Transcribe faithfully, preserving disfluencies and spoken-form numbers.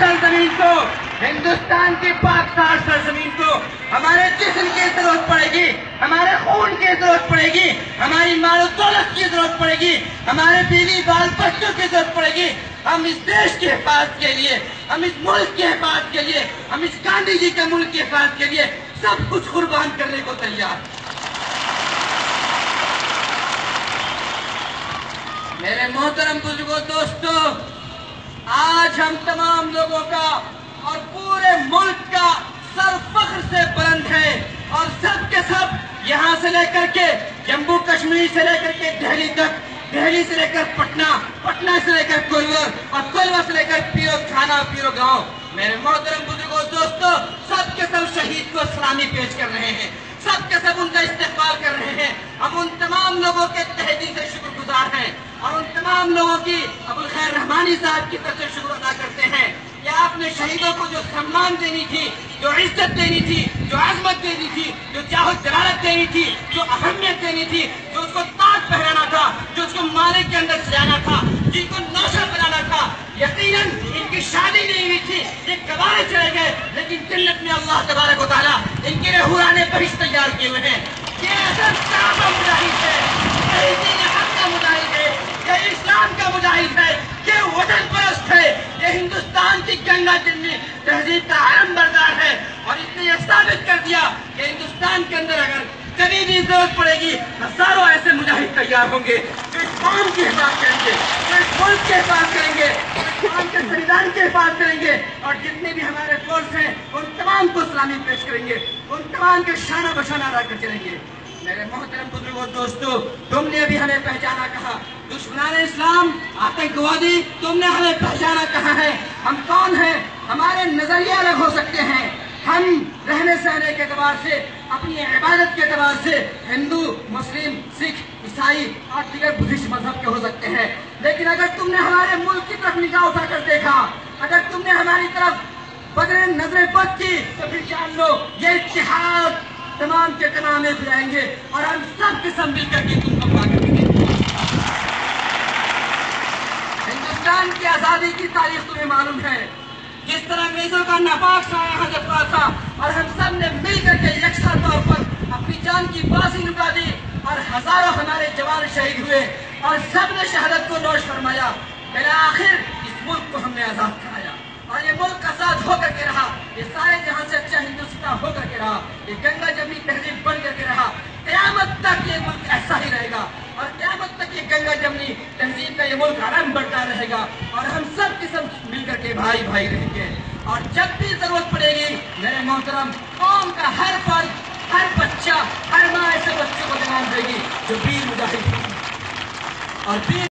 सरजमीन को, हिंदुस्तान की पाकिस्तान सरजमीन को हमारे जिस्म की जरूरत पड़ेगी, हमारे खून की जरूरत पड़ेगी, हमारी माल दौलत की जरूरत पड़ेगी, हमारे बीवी बाल बच्चों की जरूरत पड़ेगी। हम इस देश की हिफाजत के लिए, हम इस मुल्क की हिफाजत के लिए, हम इस गांधी जी के मुल्क की हिफाजत के लिए सब कुछ कुर्बान करने को तैयार। मेरे मोहतरम बुजुर्गों, दोस्तों, आज हम तमाम लोगों का और पूरे मुल्क का सर फख्र से बुलंद है और सब के सब यहाँ से लेकर के जम्मू कश्मीर से लेकर के दिल्ली तक, दिल्ली से लेकर पटना, पटना से लेकर कोलवर और कोलवर से लेकर पीरो खाना, पीरो गांव। मेरे मोहतरम बुजुर्गों, दोस्तों, सब के सब शहीद को सलामी पेश कर रहे हैं, सब के सब उनका इस्तेमाल कर रहे हैं। हम उन तमाम लोगों के तहे दिल से शुक्रगुजार हैं और उन तमाम लोगों की अबुल खैर रहमानी साहब की तरफ से शुक्र अदा करते हैं कि आपने शहीदों को जो सम्मान देनी थी, जो इज्जत देनी थी, जो अजमत देनी थी, जो चाहो जलालत देनी थी, जो अहमियत देनी थी, जो उसको ताज पहनाना था, जो उसको माले के अंदर सजाना था, जिनको नौशा बनाना था, यकीनन इनकी शादी नहीं हुई थी, ये कबारे चले गए, लेकिन जन्नत में अल्लाह तबारक व तआला इनके लिए हुराने बहिश्त तैयार किए हुए हैं। ये असल काबा मुजाहिद है, यही दीन हक का मुजाहिद है, ये इस्लाम का मुजाहिद है, ये वतन परस्त है, ये हिंदुस्तान की गंगा जमनी तहजीब का आलम बरदार है। और इसने ये साबित कर दिया कि हिंदुस्तान के अंदर अगर कभी भी जरूरत पड़ेगी, हजारों ऐसे मुजाहिद तैयार होंगे जो इस कौम की हिफाजत करेंगे, जो इस मुल्क की हिफाजत करेंगे, जो इस कौम के संविधान की हिफाजत करेंगे और जितने भी हमारे फोर्स हैं उन तमाम को सलामी पेश करेंगे, उन तमाम के शाना बशाना अदा कर चलेंगे। मेरे मोहतरम बुजुर्गों, दोस्तों, तुमने अभी हमें पहचाना कहा, दुश्मनान इस्लाम, आतंकवादी, तुमने हमें पहचाना कहा है। हम कौन हैं? हमारे नजरिए अलग हो सकते हैं, हम रहने सहने के एतबार से, अपनी इबादत के एतबार से हिंदू, मुस्लिम, सिख, ईसाई और दीगर बुद्धिस्ट मजहब के हो सकते हैं, लेकिन अगर तुमने हमारे मुल्क की तरफ निगाह उठाकर देखा, अगर तुमने हमारी तरफ बदरे नजरें बद की, तो फिर जान लो ये इत्तेहाद तमाम के तमाम एक हो जाएंगे और हम सब के सब मिलकर के तुमको पाकर देंगे। हिंदुस्तान की आजादी की तारीख तुम्हें मालूम है, जिस तरह अंग्रेजों का नापाक साया यहाँ जब था और हम सब ने मिलकर के यकसा तौर पर अपनी जान की बाजी लुटा दी और हजारों हमारे जवान शहीद हुए और सब ने शहादत को नोश फरमाया। फिर आखिर इस मुल्क को हमने आजाद कराया और ये मुल्क आजाद होकर के रहा, ये सारे जहां से अच्छा हिंदुस्तान होकर के रहा, ये गंगा जमनी तहजीब बन करके रहा। क़यामत तक ये मुल्क ऐसा ही रहेगा और क़यामत तक ये गंगा जमनी तहजीब का ये मुल्क आराम बढ़ता रहेगा और हम सब के सब मिलकर के भाई भाई रहेंगे। और जब भी जरूरत पड़ेगी मेरे मोहतरम, कौम का हर फर्द, हर बच्चा, हर माँ ऐसे बच्चों को जवाब देगी जो वीर मुजाहिद और वीर